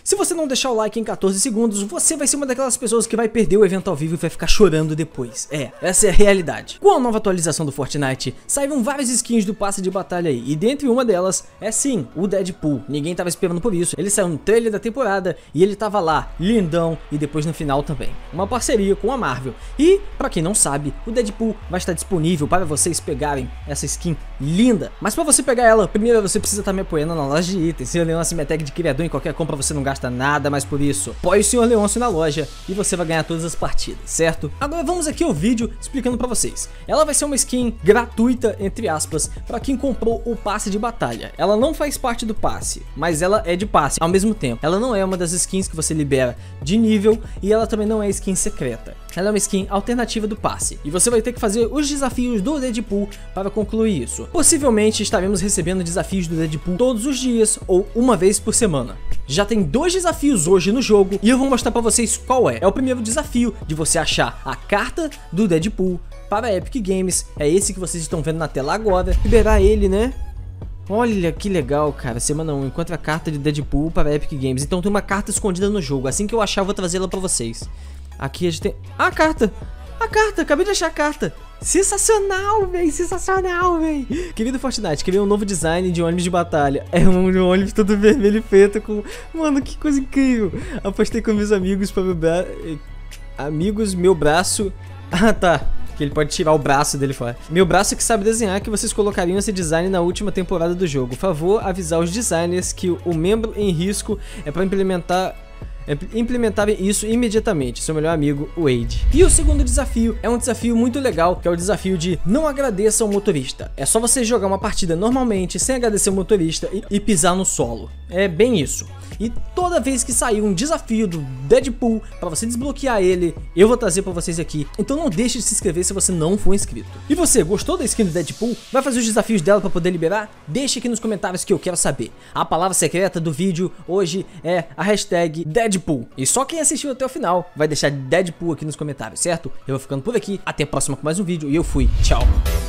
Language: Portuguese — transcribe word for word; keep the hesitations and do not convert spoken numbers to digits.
Se você não deixar o like em quatorze segundos, você vai ser uma daquelas pessoas que vai perder o evento ao vivo e vai ficar chorando depois. É, essa é a realidade. Com a nova atualização do Fortnite, saíram várias skins do passe de batalha aí, e dentre uma delas é sim, o Deadpool. Ninguém tava esperando por isso. Ele saiu no trailer da temporada e ele tava lá, lindão, e depois no final também. Uma parceria com a Marvel. E, pra quem não sabe, o Deadpool vai estar disponível para vocês pegarem essa skin linda. Mas pra você pegar ela, primeiro você precisa estar me apoiando na loja de itens. Senhor Leôncio me tag de criador, em qualquer compra você não gasta nada, mas por isso, apoie o Senhor Leôncio na loja e você vai ganhar todas as partidas, certo? Agora vamos aqui ao vídeo explicando pra vocês. Ela vai ser uma skin gratuita, entre aspas, pra quem comprou o passe de batalha. Ela não faz parte do passe, mas ela é de passe ao mesmo tempo. Ela não é uma das skins que você libera de nível e ela também não é skin secreta. Ela é uma skin alternativa do passe e você vai ter que fazer os desafios do Deadpool para concluir isso. Possivelmente estaremos recebendo desafios do Deadpool todos os dias ou uma vez por semana. Já tem dois desafios hoje no jogo e eu vou mostrar pra vocês qual é. É o primeiro desafio de você achar a carta do Deadpool para a Epic Games. É esse que vocês estão vendo na tela agora. Liberar ele, né? Olha que legal, cara. Semana um, encontra a carta de Deadpool para a Epic Games. Então tem uma carta escondida no jogo. Assim que eu achar eu vou trazê-la pra vocês. Aqui a gente tem... Ah, a carta! A carta! Acabei de achar a carta! Sensacional, véi! Sensacional, véi! Querido Fortnite, queria um novo design de ônibus de batalha. É um ônibus todo vermelho e preto com... Mano, que coisa incrível! Apostei com meus amigos para meu braço... Amigos, meu braço... Ah, tá. Que ele pode tirar o braço dele fora. Meu braço que sabe desenhar que vocês colocariam esse design na última temporada do jogo. Por favor, avisar os designers que o membro em risco é para implementar... implementarem isso imediatamente, seu melhor amigo, Wade. E o segundo desafio é um desafio muito legal, que é o desafio de não agradeça ao motorista. É só você jogar uma partida normalmente, sem agradecer o motorista e, e pisar no solo. É bem isso. E toda vez que sair um desafio do Deadpool, pra você desbloquear ele, eu vou trazer pra vocês aqui. Então não deixe de se inscrever se você não for inscrito. E você, gostou da skin do Deadpool? Vai fazer os desafios dela pra poder liberar? Deixe aqui nos comentários que eu quero saber. A palavra secreta do vídeo hoje é a hashtag Deadpool. E só quem assistiu até o final vai deixar Deadpool aqui nos comentários, certo? Eu vou ficando por aqui, até a próxima com mais um vídeo e eu fui, tchau!